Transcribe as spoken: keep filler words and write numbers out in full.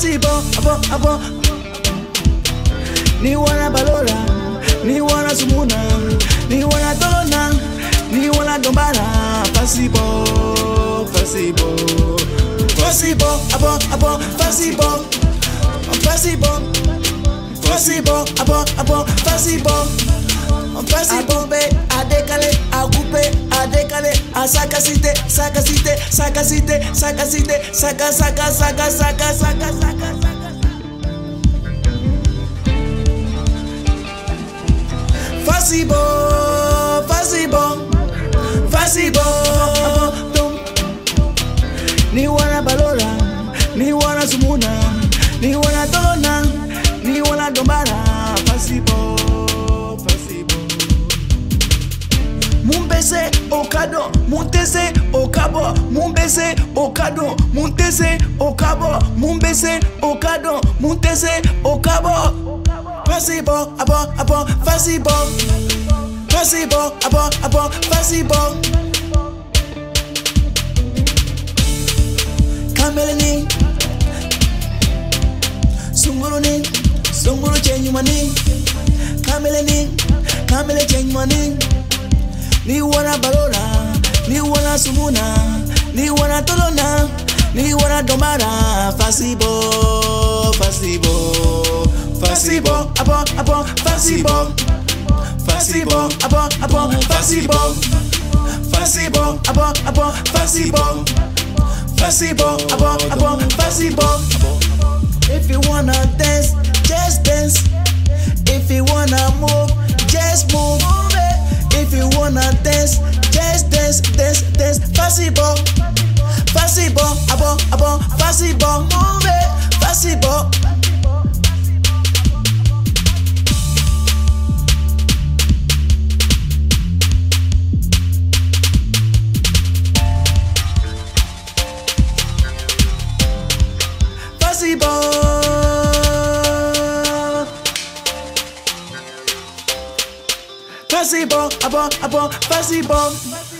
Fasibo, abo, abo. Ni wana balora, ni wana sumuna, ni wana tolona, ni wana dombara. Fasibo, fasibo, fasibo, abo, abo, fasibo, fasibo, fasibo, abo, abo, fasibo. Fasibo be adekale, akupe, adekale, asakasite, sakasite, sakasite, sakasite, saka, saka, saka, saka, saka, saka, saka. Fasibo, fasibo, fasibo. Ni wana balora, ni wana sumuna, ni wana tolona, ni wana dombara. Fasibo, fasibo. Mumbese okado, muntese okabo, mumbese okado, muntese okabo, mumbese okado, muntese okabo. Fasibo, abo, abo, fasibo, fasibo, abo, abo, fasibo. Kameleni, sunguruni, sunguru chenyumani. Kameleni, kamele chenyumani. Ni wana balora, ni wana sumuna, ni wana tolona, ni wana domara. Fasibo, fasibo, fasibo, abo, abo, fasibo, fasibo, abo, abo, fasibo, fasibo, abo, abo, fasibo, fasibo, abo, abo, fasibo. If you wanna dance, just dance. If you wanna move, just move. If you wanna dance, just dance, dance, dance. Fasibo, fasibo, abo, abo, fasibo, move it, fasibo. Fasibo, fasibo, abo, abo, fasibo.